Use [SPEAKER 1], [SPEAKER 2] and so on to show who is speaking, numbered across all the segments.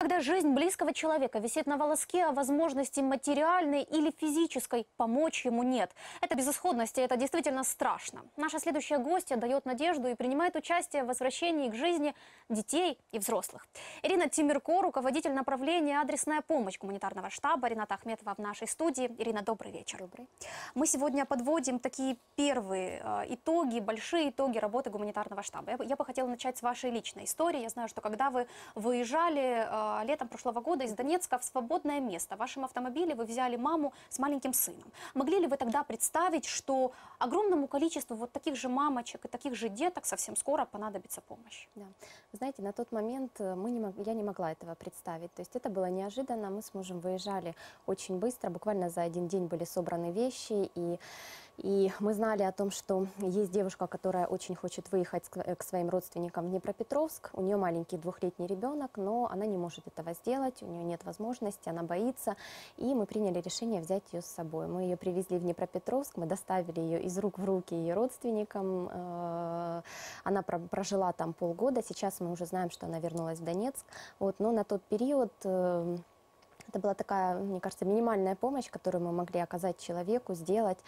[SPEAKER 1] Когда жизнь близкого человека висит на волоске, а возможности материальной или физической помочь ему нет. Это безысходность, и это действительно страшно. Наша следующая гостья дает надежду и принимает участие в возвращении к жизни детей и взрослых. Ирина Тимирко, руководитель направления «Адресная помощь» гуманитарного штаба. Рената Ахметова в нашей студии. Ирина, добрый вечер.
[SPEAKER 2] Добрый.
[SPEAKER 1] Мы сегодня подводим такие первые итоги, большие итоги работы гуманитарного штаба. Я бы хотела начать с вашей личной истории. Я знаю, что когда вы выезжали летом прошлого года из Донецка в свободное место, в вашем автомобиле вы взяли маму с маленьким сыном. Могли ли вы тогда представить, что огромному количеству вот таких же мамочек и таких же деток совсем скоро понадобится помощь?
[SPEAKER 2] Да. Вы знаете, на тот момент я не могла этого представить. То есть это было неожиданно. Мы с мужем выезжали очень быстро, буквально за один день были собраны вещи, и мы знали о том, что есть девушка, которая очень хочет выехать к своим родственникам в Днепропетровск. У нее маленький 2-летний ребенок, но она не может этого сделать, у нее нет возможности, она боится. И мы приняли решение взять ее с собой. Мы ее привезли в Днепропетровск, мы доставили ее из рук в руки ее родственникам. Она прожила там полгода, сейчас мы уже знаем, что она вернулась в Донецк. Вот, но на тот период... Это была такая, мне кажется, минимальная помощь, которую мы могли оказать человеку, сделать.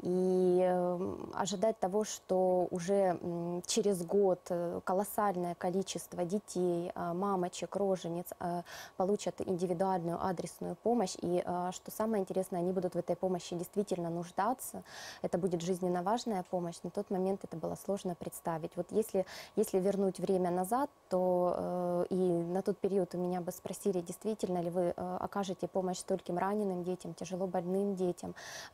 [SPEAKER 2] И ожидать того, что уже через год колоссальное количество детей, мамочек, рожениц получат индивидуальную адресную помощь. И что самое интересное, они будут в этой помощи действительно нуждаться. Это будет жизненно важная помощь. На тот момент это было сложно представить. Вот если вернуть время назад, то и на тот период у меня бы спросили, действительно ли вы окажете помощь стольким раненым детям, тяжело больным детям,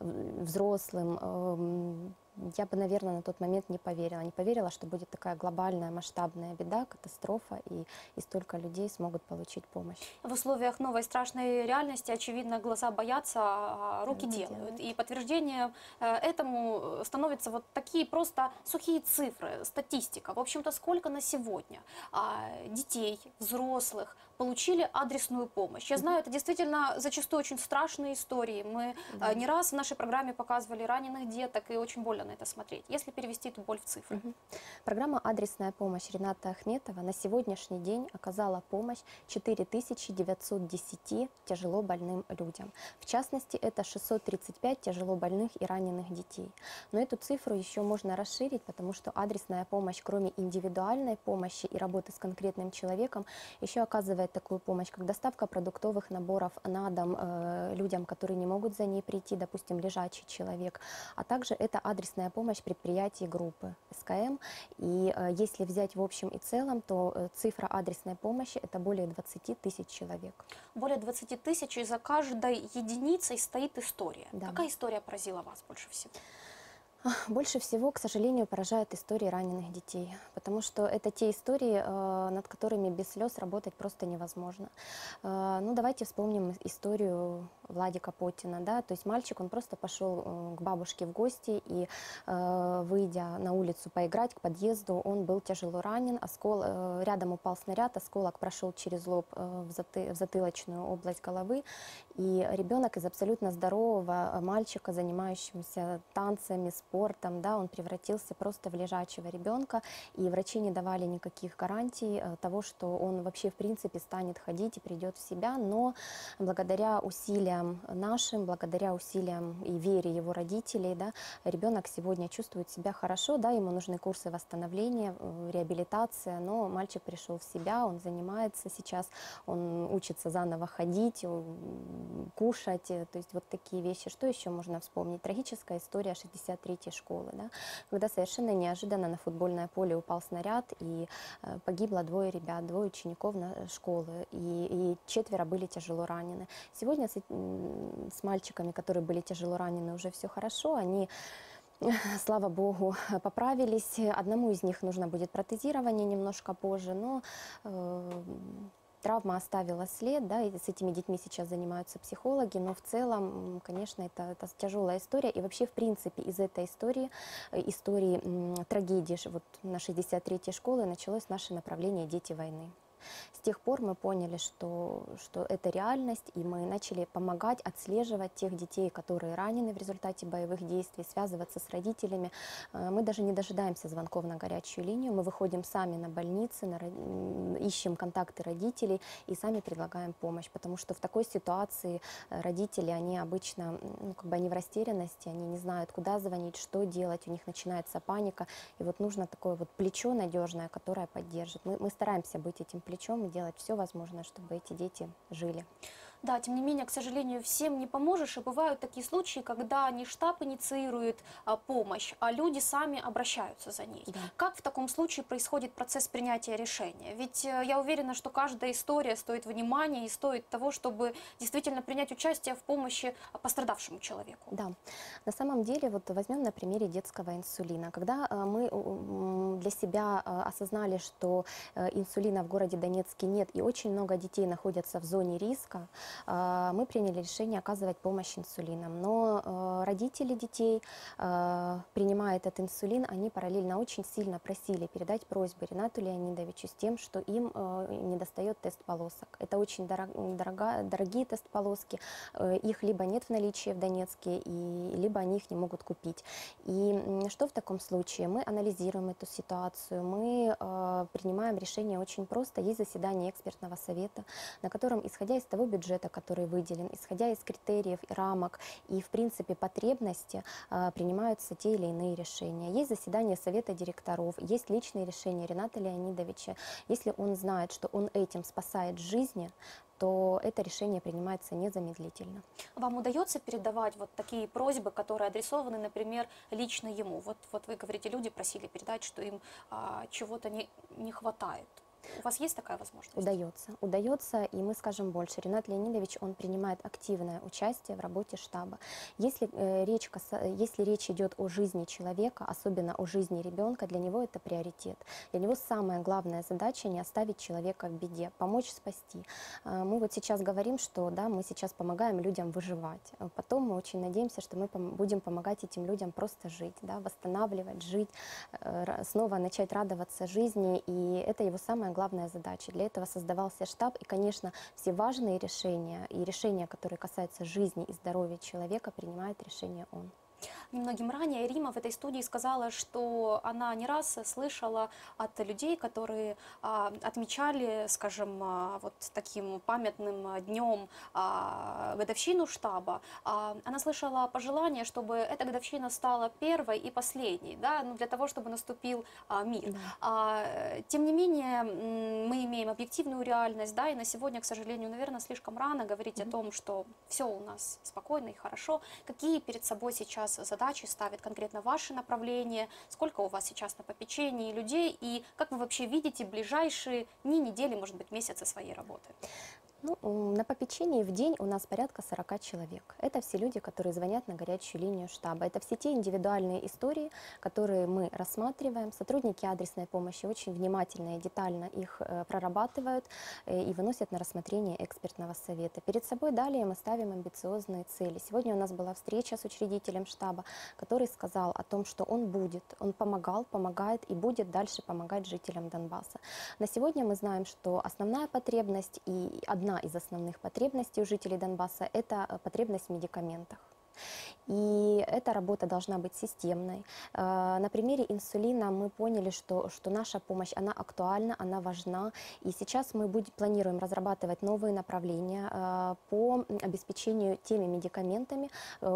[SPEAKER 2] взрослым. Я бы, наверное, на тот момент не поверила. Не поверила, что будет такая глобальная, масштабная беда, катастрофа, и столько людей смогут получить помощь.
[SPEAKER 1] В условиях новой страшной реальности, очевидно, глаза боятся, а руки делают. И подтверждение этому становятся вот такие просто сухие цифры, статистика. В общем-то, сколько на сегодня детей, взрослых получили адресную помощь. Я знаю, это действительно зачастую очень страшные истории. Мы не раз в нашей программе показывали раненых деток, и очень больно на это смотреть, если перевести эту боль в цифры.
[SPEAKER 2] Программа «Адресная помощь» Рената Ахметова на сегодняшний день оказала помощь 4910 тяжело больным людям. В частности, это 635 тяжело больных и раненых детей. Но эту цифру еще можно расширить, потому что адресная помощь, кроме индивидуальной помощи и работы с конкретным человеком, еще оказывает такую помощь, как доставка продуктовых наборов на дом людям, которые не могут за ней прийти, допустим, лежачий человек, а также это адресная помощь предприятий группы СКМ. И если взять в общем и целом, то цифра адресной помощи – это более 20 тысяч человек.
[SPEAKER 1] Более 20 тысяч, и за каждой единицей стоит история.
[SPEAKER 2] Да.
[SPEAKER 1] Какая история поразила вас больше всего?
[SPEAKER 2] Больше всего, к сожалению, поражают истории раненых детей, потому что это те истории, над которыми без слез работать просто невозможно. Ну, давайте вспомним историю Владика Потина, да, то есть мальчик, он просто пошел к бабушке в гости, и, выйдя на улицу поиграть к подъезду, он был тяжело ранен, рядом упал снаряд, осколок прошел через лоб в затылочную область головы, и ребенок из абсолютно здорового мальчика, занимающегося танцами, спортом, да, он превратился просто в лежачего ребенка, и врачи не давали никаких гарантий того, что он вообще в принципе станет ходить и придет в себя, но благодаря усилиям нашим, благодаря усилиям и вере его родителей, да, ребенок сегодня чувствует себя хорошо, да, ему нужны курсы восстановления, реабилитация, но мальчик пришел в себя, он занимается сейчас, он учится заново ходить, кушать, то есть вот такие вещи. Что еще можно вспомнить? Трагическая история 63-й школы, да, когда совершенно неожиданно на футбольное поле упал снаряд, и погибло 2 ребят, 2 учеников школы, и 4 были тяжело ранены. Сегодня с мальчиками, которые были тяжело ранены, уже все хорошо, они, слава богу, поправились. Одному из них нужно будет протезирование немножко позже, но травма оставила след, да, и с этими детьми сейчас занимаются психологи, но в целом, конечно, это тяжелая история. И вообще, в принципе, из этой истории трагедии вот на 63-й школе началось наше направление «Дети войны». С тех пор мы поняли, что это реальность, и мы начали помогать отслеживать тех детей, которые ранены в результате боевых действий, связываться с родителями. Мы даже не дожидаемся звонков на горячую линию, мы выходим сами на больницы, ищем контакты родителей и сами предлагаем помощь, потому что в такой ситуации родители, они обычно, ну, как бы они в растерянности, они не знают, куда звонить, что делать, у них начинается паника, и вот нужно такое вот плечо надежное, которое поддержит. Мы стараемся быть этим плечом и делать все возможное, чтобы эти дети жили.
[SPEAKER 1] Да, тем не менее, к сожалению, всем не поможешь, и бывают такие случаи, когда не штаб инициирует помощь, а люди сами обращаются за ней.
[SPEAKER 2] Да.
[SPEAKER 1] Как в таком случае происходит процесс принятия решения? Ведь я уверена, что каждая история стоит внимания и стоит того, чтобы действительно принять участие в помощи пострадавшему человеку.
[SPEAKER 2] Да, на самом деле, вот возьмем на примере детского инсулина. Когда мы для себя осознали, что инсулина в городе Донецке нет, и очень много детей находятся в зоне риска, мы приняли решение оказывать помощь инсулином. Но родители детей, принимая этот инсулин, они параллельно очень сильно просили передать просьбу Ринату Леонидовичу с тем, что им недостает тест-полосок. Это очень дорогие тест-полоски, их либо нет в наличии в Донецке, либо они их не могут купить. И что в таком случае? Мы анализируем эту ситуацию, мы принимаем решение очень просто. Есть заседание экспертного совета, на котором, исходя из того бюджета, который выделен, исходя из критериев и рамок и, в принципе, потребности, принимаются те или иные решения. Есть заседание совета директоров, есть личные решения Рината Леонидовича. Если он знает, что он этим спасает жизни, то это решение принимается незамедлительно.
[SPEAKER 1] Вам удается передавать вот такие просьбы, которые адресованы, например, лично ему? Вот вы говорите, люди просили передать, что им чего-то не хватает. У вас есть такая возможность?
[SPEAKER 2] Удается, и мы скажем больше. Ринат Леонидович, он принимает активное участие в работе штаба. Если речь идет о жизни человека, особенно о жизни ребенка, для него это приоритет. Для него самая главная задача не оставить человека в беде, помочь спасти. Мы вот сейчас говорим, что да, мы сейчас помогаем людям выживать. Потом мы очень надеемся, что мы будем помогать этим людям просто жить, да, восстанавливать, жить, снова начать радоваться жизни. И это его самая главная задача. Для этого создавался штаб, и, конечно, все важные решения и решения, которые касаются жизни и здоровья человека, принимает решение он.
[SPEAKER 1] Немногим ранее Рима в этой студии сказала, что она не раз слышала от людей, которые отмечали, скажем, вот таким памятным днем годовщину штаба. Она слышала пожелание, чтобы эта годовщина стала первой и последней, да, ну, для того, чтобы наступил мир. Да. Тем не менее, мы имеем объективную реальность, да, и на сегодня, к сожалению, наверное, слишком рано говорить о том, что все у нас спокойно и хорошо. Какие перед собой сейчас задачи ставит конкретно ваше направление, сколько у вас сейчас на попечении людей и как вы вообще видите ближайшие дни, недели, может быть, месяцы своей работы?
[SPEAKER 2] Ну, на попечении в день у нас порядка 40 человек. Это все люди, которые звонят на горячую линию штаба. Это все те индивидуальные истории, которые мы рассматриваем. Сотрудники адресной помощи очень внимательно и детально их прорабатывают и выносят на рассмотрение экспертного совета. Перед собой далее мы ставим амбициозные цели. Сегодня у нас была встреча с учредителем штаба, который сказал о том, что он помогал, помогает и будет дальше помогать жителям Донбасса. На сегодня мы знаем, что основная потребность и одна из основных потребностей у жителей Донбасса – это потребность в медикаментах. И эта работа должна быть системной. На примере инсулина мы поняли, что наша помощь, она актуальна, она важна. И сейчас мы планируем разрабатывать новые направления по обеспечению теми медикаментами,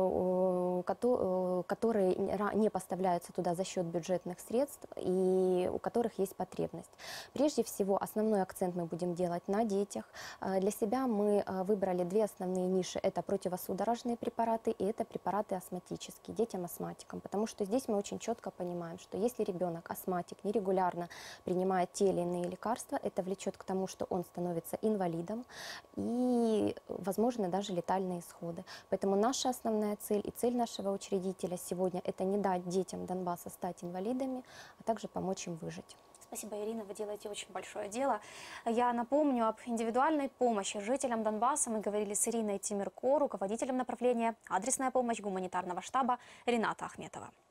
[SPEAKER 2] которые не поставляются туда за счет бюджетных средств и у которых есть потребность. Прежде всего, основной акцент мы будем делать на детях. Для себя мы выбрали две основные ниши. Это противосудорожные препараты и это препараты астматические, детям-астматикам, потому что здесь мы очень четко понимаем, что если ребенок астматик нерегулярно принимает те или иные лекарства, это влечет к тому, что он становится инвалидом и, возможно, даже летальные исходы. Поэтому наша основная цель и цель нашего учредителя сегодня – это не дать детям Донбасса стать инвалидами, а также помочь им выжить.
[SPEAKER 1] Спасибо, Ирина, вы делаете очень большое дело. Я напомню об индивидуальной помощи жителям Донбасса. Мы говорили с Ириной Тимирко, руководителем направления «Адресная помощь» гуманитарного штаба Рината Ахметова.